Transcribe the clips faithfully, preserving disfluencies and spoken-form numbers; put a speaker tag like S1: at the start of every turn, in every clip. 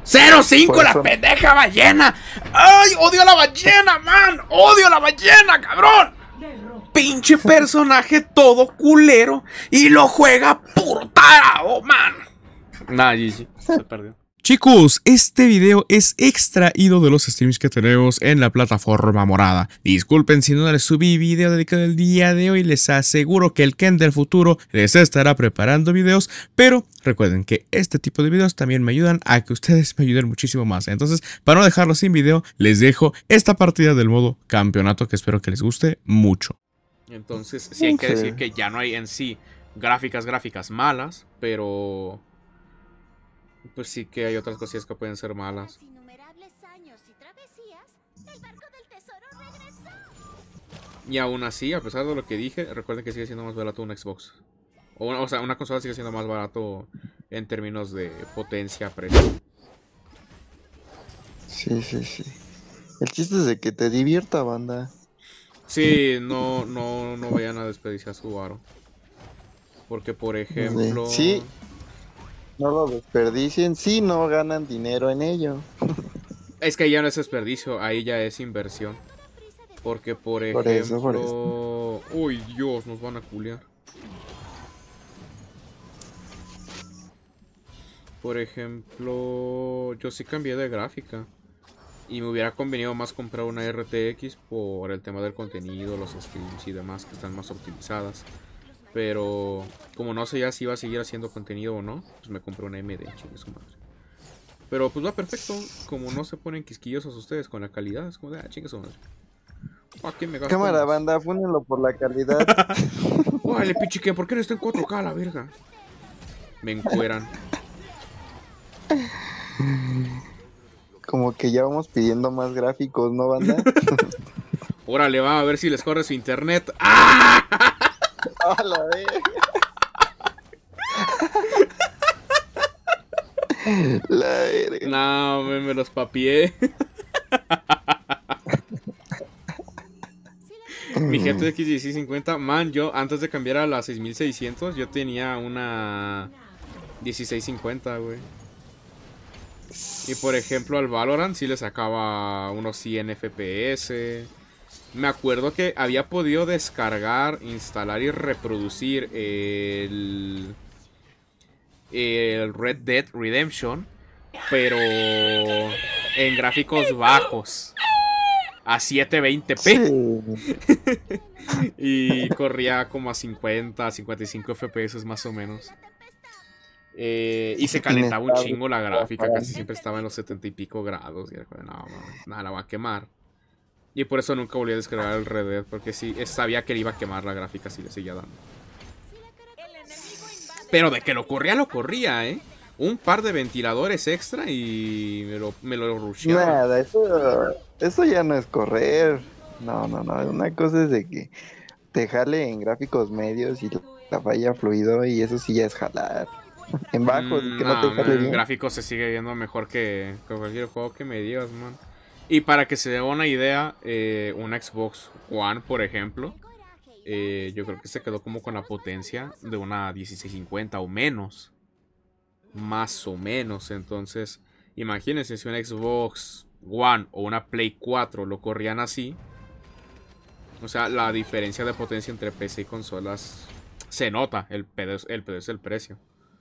S1: cero cinco la
S2: eso...
S1: pendeja ballena. ¡Ay, odio a la ballena, man! ¡Odio a la ballena, cabrón! Pinche personaje todo culero y lo juega puro tarado, man. Nah, G G, se perdió. Chicos, este video es extraído de los streams que tenemos en la plataforma morada. Disculpen si no les subí video dedicado el día de hoy, les aseguro que el Ken del futuro les estará preparando videos, pero recuerden que este tipo de videos también me ayudan a que ustedes me ayuden muchísimo más. Entonces, para no dejarlo sin video, les dejo esta partida del modo campeonato que espero que les guste mucho. Entonces, sí hay que decir que ya no hay en sí gráficas, gráficas malas, pero... pues sí que hay otras cosillas que pueden ser malas. Y aún así, a pesar de lo que dije, recuerden que sigue siendo más barato un Xbox. O, o sea, una consola sigue siendo más barato en términos de potencia, precio.
S2: Sí, sí, sí. El chiste es de que te divierta, banda.
S1: Sí, no, no, no vayan a desperdiciar su varo. Porque, por ejemplo...
S2: Sí. No lo desperdicien si no ganan dinero en ello.
S1: Es que ya no es desperdicio, ahí ya es inversión. Porque por ejemplo...
S2: Por eso, por eso.
S1: Uy, Dios, nos van a culiar. Por ejemplo, yo sí cambié de gráfica. Y me hubiera convenido más comprar una R T X por el tema del contenido, los streams y demás que están más optimizadas. Pero como no sé ya si iba a seguir haciendo contenido o no, pues me compré una A M D, chingue su madre. Pero pues va perfecto, como no se ponen quisquillosos ustedes con la calidad, es como de, ah, chingue su madre. ¿A quién me gasto
S2: Cámara,
S1: más?
S2: banda, fúnenlo por la calidad.
S1: Órale, pichique, ¿por qué no está en cuatro K la verga? Me encueran.
S2: Como que ya vamos pidiendo más gráficos, ¿no, banda?
S1: Órale, va a ver si les corre su internet. ¡Ah!
S2: ¡A la verga! La verga.
S1: No, me, me los papié. Mi G T X dieciséis cincuenta, man, yo antes de cambiar a la seis mil seiscientos, yo tenía una dieciséis cincuenta, güey. Y por ejemplo al Valorant sí le sacaba unos cien F P S. Me acuerdo que había podido descargar, instalar y reproducir el, el Red Dead Redemption, pero en gráficos bajos, a setecientos veinte p. Sí. Y corría como a cincuenta, cincuenta y cinco F P S más o menos. Eh, y se calentaba un chingo la gráfica, casi siempre estaba en los setenta y pico grados. Y era como, no, nada, la va a quemar. Y por eso nunca volví a descargar el Red Dead, porque sí, sabía que le iba a quemar la gráfica si le seguía dando. Pero de que lo corría, lo corría, ¿eh? Un par de ventiladores extra y me lo, me lo rusheaba.
S2: Nada, eso, eso ya no es correr. No, no, no. Una cosa es de que te jale en gráficos medios y la falla fluido, y eso sí ya es jalar. En bajos,
S1: mm,
S2: que no, no te jale
S1: man,
S2: bien.
S1: En gráficos se sigue viendo mejor que, que cualquier juego que me digas, man. Y para que se dé una idea, eh, una Xbox One, por ejemplo, eh, yo creo que se quedó como con la potencia de una dieciséis cincuenta o menos. Más o menos. Entonces, imagínense si una Xbox One o una Play cuatro lo corrían así. O sea, la diferencia de potencia entre P C y consolas se nota. El pedo es el, pedo es el precio.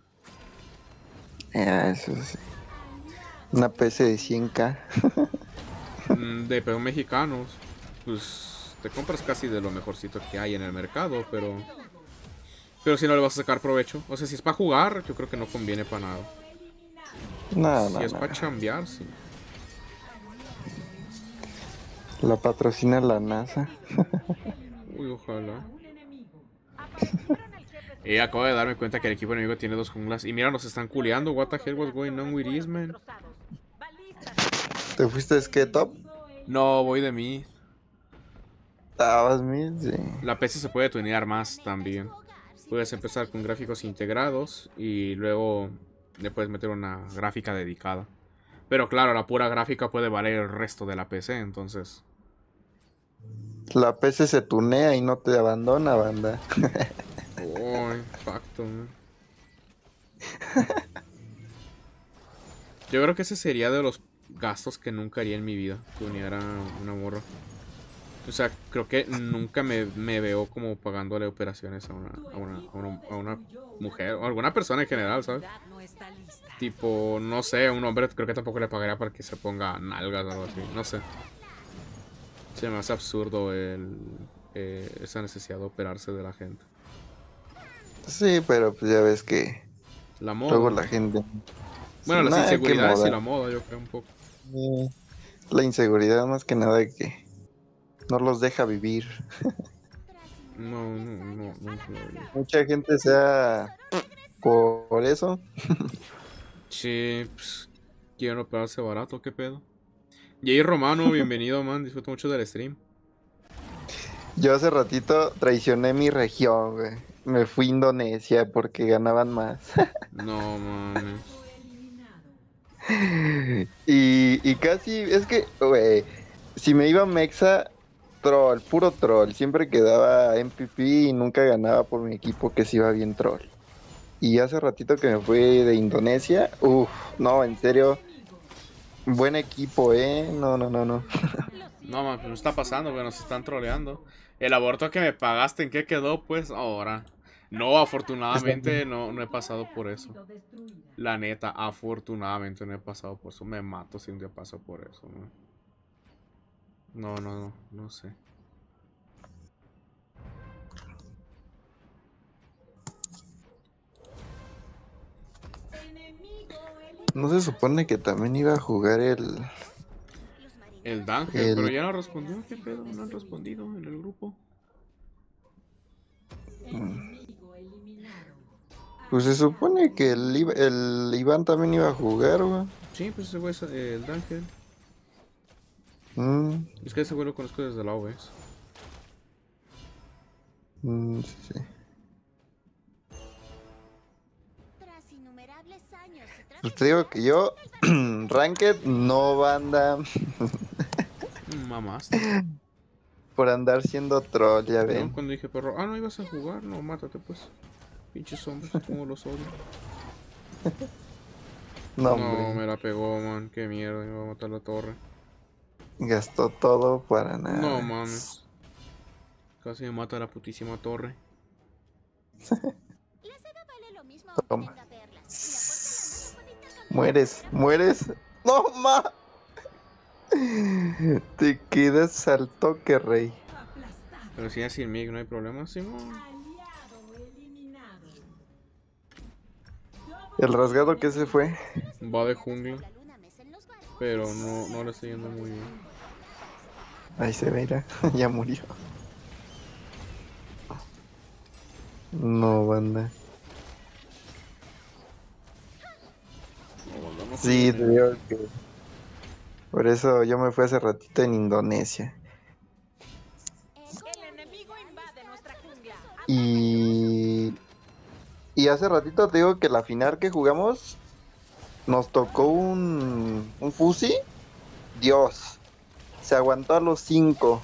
S2: Ah, eso sí. Una P C de cien K.
S1: De pedos mexicanos, pues te compras casi de lo mejorcito que hay en el mercado, pero pero si no le vas a sacar provecho, o sea, si es para jugar, yo creo que no conviene para nada.
S2: No,
S1: si
S2: no,
S1: es
S2: no.
S1: para chambear, sí.
S2: La patrocina la NASA.
S1: Uy, ojalá. Eh, acabo de darme cuenta que el equipo enemigo tiene dos junglas. Y mira, nos están culeando. What the hell was going on with this, man?
S2: ¿Te fuiste Sketop?
S1: No, voy de mí.
S2: Estabas mil, sí.
S1: La P C se puede tunear más también. Puedes empezar con gráficos integrados y luego le puedes meter una gráfica dedicada. Pero claro, la pura gráfica puede valer el resto de la P C, entonces...
S2: La P C se tunea y no te abandona, banda.
S1: Oh, facto, man. Yo creo que ese sería de los gastos que nunca haría en mi vida, que uniera una morra. O sea, creo que nunca me, me veo como pagándole operaciones a una, a una, a una, a una mujer o a alguna persona en general, ¿sabes? Tipo, no sé, a un hombre creo que tampoco le pagaría para que se ponga nalgas o algo así, no sé. Se me hace absurdo el, eh, esa necesidad de operarse de la gente.
S2: Sí, pero pues ya ves que
S1: La
S2: luego
S1: moda.
S2: la gente...
S1: Bueno, las
S2: Nada, que
S1: inseguridades y
S2: moda.
S1: la moda, yo creo un poco.
S2: Eh, La inseguridad más que nada de que no los deja vivir.
S1: No, no, no, no. no.
S2: Mucha gente sea por, por eso.
S1: Sí, pues, quieren operarse barato, ¿qué pedo? Jay Romano, bienvenido, man. Disfruto mucho del stream.
S2: Yo hace ratito traicioné mi región, güey. Me fui a Indonesia porque ganaban más.
S1: No mames.
S2: y, y casi, es que, güey, si me iba a Mexa, troll, puro troll. Siempre quedaba M V P y nunca ganaba por mi equipo que se iba bien troll. Y hace ratito que me fui de Indonesia, uff, no, en serio, buen equipo, ¿eh? No, no, no, no.
S1: No mames, no está pasando, güey. Nos están troleando. El aborto que me pagaste, ¿en qué quedó? Pues ahora. No, afortunadamente no, no he pasado por eso. La neta, afortunadamente no he pasado por eso. Me mato si un día paso por eso, ¿no? No, no, no, no sé.
S2: No se supone que también iba a jugar el...
S1: El Danger, pero
S2: el...
S1: ya no respondió. ¿Qué pedo? No han respondido en el grupo.
S2: Pues se supone que el, Iva- el Iván también iba a jugar, güey.
S1: Sí, pues ese güey es eh, el Danger.
S2: Mm,
S1: Es que ese güey lo conozco desde la O B S.
S2: mm, sí, sí. Pues te digo que yo, Ranked, no banda
S1: Mamaste.
S2: por andar siendo troll, ya
S1: Yo
S2: ven.
S1: cuando dije perro, ah, no ibas a jugar, no, mátate pues. Pinches hombres, como los odio.
S2: No,
S1: No,
S2: hombre,
S1: me la pegó, man, qué mierda, me va a matar la torre.
S2: gastó todo para
S1: No
S2: nada.
S1: mames. Casi me mata la putísima torre.
S2: Toma. Mueres, mueres. No, ma. Te quedas al toque, rey.
S1: Pero si es sin mí, no hay problema, Simón.
S2: El rasgado que se fue.
S1: Va de jungla. Pero no, no le está yendo muy bien.
S2: Ahí se ve, mira, ya murió. No, banda.
S1: No, no
S2: Sí,
S1: sé.
S2: te digo que... Por eso yo me fui hace ratito en Indonesia. Y... Y hace ratito te digo que la final que jugamos nos tocó un, un Fusi. Dios, se aguantó a los cinco.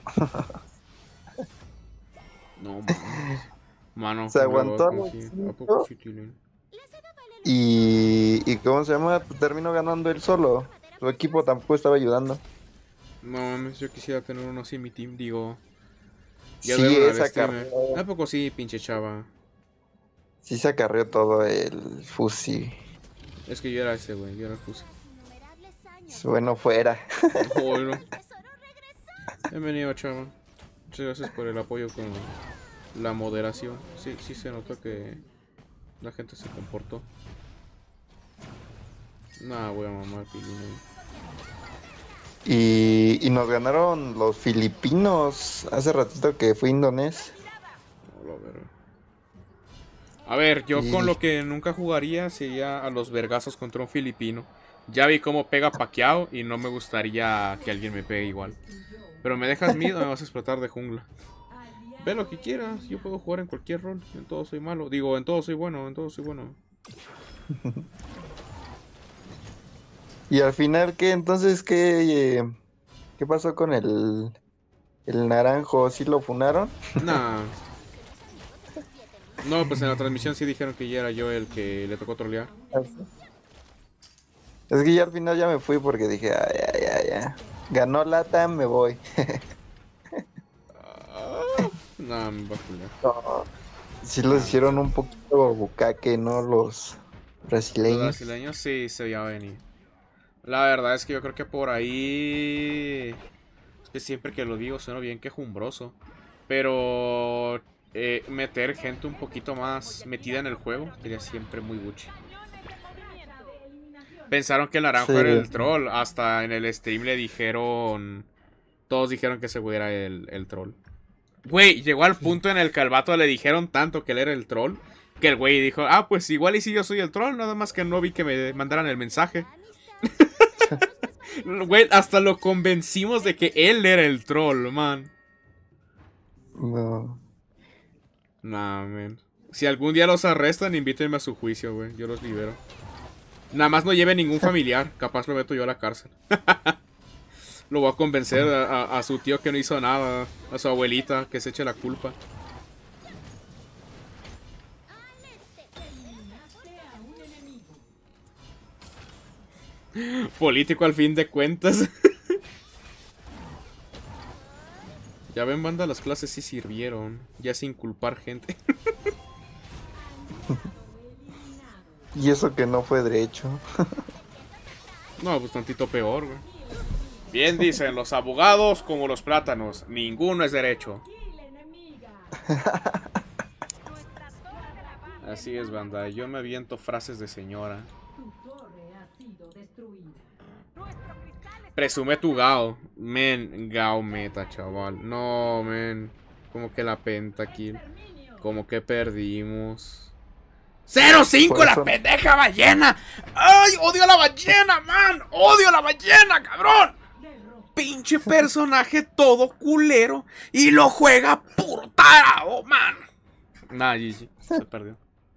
S1: No mames. Mano,
S2: Se
S1: qué
S2: aguantó
S1: hueva,
S2: a
S1: como
S2: los
S1: si. ¿A poco
S2: cinco.
S1: sí, Tilín?
S2: Y, y ¿cómo se llama? Pues terminó ganando él solo. Su equipo tampoco estaba ayudando.
S1: No mames, yo quisiera tener uno así en mi team, digo. Ya
S2: Sí,
S1: duermen al
S2: esa
S1: streamer.
S2: carrera.
S1: ¿A poco sí, pinche chava?
S2: Sí se acarreó todo el Fusi.
S1: Es que yo era ese, güey, yo era el Fusi.
S2: Bueno, fuera.
S1: No, no. Bienvenido, chava. Muchas gracias por el apoyo con la moderación. Sí, sí se notó que la gente se comportó. Nah, voy a mamar pilín.
S2: Y, y nos ganaron los filipinos hace ratito que fui a Indonesia.
S1: No, lo veré. A ver, yo con
S2: Y
S1: lo que nunca jugaría sería a los vergazos contra un filipino. Ya vi cómo pega Pacquiao y no me gustaría que alguien me pegue igual. Pero me dejas miedo, me vas a explotar de jungla. Ve lo que quieras, yo puedo jugar en cualquier rol. En todo soy malo. Digo, en todo soy bueno, en todo soy bueno.
S2: Y al final, ¿qué? Entonces, ¿qué, eh, qué pasó con el, el naranjo? ¿Sí lo funaron?
S1: Nah. No, pues en la transmisión sí dijeron que ya era yo el que le tocó trolear.
S2: Es que ya al final ya me fui porque dije, ay, ay, ay, ya. Ganó Lata, me voy.
S1: Ah, no, me va a culiar.
S2: No, sí
S1: No,
S2: los
S1: no sé.
S2: hicieron un poquito bucaque, ¿no? Los
S1: Los
S2: brasileños.
S1: brasileños sí se veía venir. La verdad es que yo creo que por ahí. Es que siempre que lo digo suena bien quejumbroso. Pero eh, meter gente un poquito más metida en el juego sería siempre muy Gucci. Pensaron que el
S2: Sí,
S1: naranjo era el troll. Hasta en el stream le dijeron. Todos dijeron que ese güey era el, el troll. Güey, llegó al punto en el que al vato le dijeron tanto que él era el troll. Que el güey dijo, ah, pues igual y si yo soy el troll. Nada más que no vi que me mandaran el mensaje. Güey, hasta lo convencimos de que él era el troll, man.
S2: no.
S1: Nah, man. Si algún día los arrestan, invítenme a su juicio, güey. Yo los libero. Nada más no lleve ningún familiar. Capaz lo meto yo a la cárcel. Lo voy a convencer a, a, a su tío que no hizo nada. A su abuelita que se eche la culpa. Político al fin de cuentas. Ya ven, banda, las clases sí sirvieron. Ya sin culpar gente.
S2: Y eso que no fue derecho.
S1: No, pues tantito peor, güey. Bien dicen los abogados como los plátanos. Ninguno es derecho. Así es, banda. Yo me aviento frases de señora. Presume tu Gao. Men, Gao meta, chaval. No, men. Como que la pentakill. Como que perdimos. ¡cero cinco
S2: Por
S1: la
S2: eso-
S1: pendeja ballena! ¡Ay, odio a la ballena, man! ¡Odio a la ballena, cabrón! Pinche personaje todo culero. Y lo juega puro tarado, man. Nah, G G. Se perdió.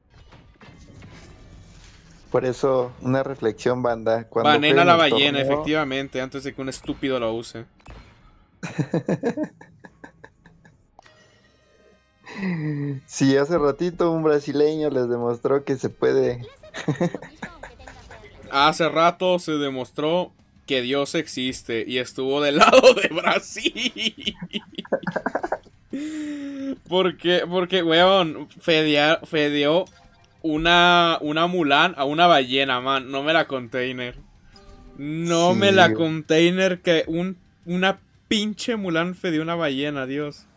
S2: Por eso, una reflexión, banda. Cuando
S1: Banena
S2: jueguen
S1: la
S2: el
S1: ballena,
S2: torneo,
S1: efectivamente. Antes de que un estúpido lo use.
S2: si hace ratito un brasileño les demostró que se puede.
S1: Hace rato se demostró que Dios existe y estuvo del lado de Brasil. Porque, porque, weón, fedea- fedeó una, una Mulan a una ballena, man. No me la container. No me
S2: Sí,
S1: la container que un, una pinche Mulan fedeó una ballena, Dios.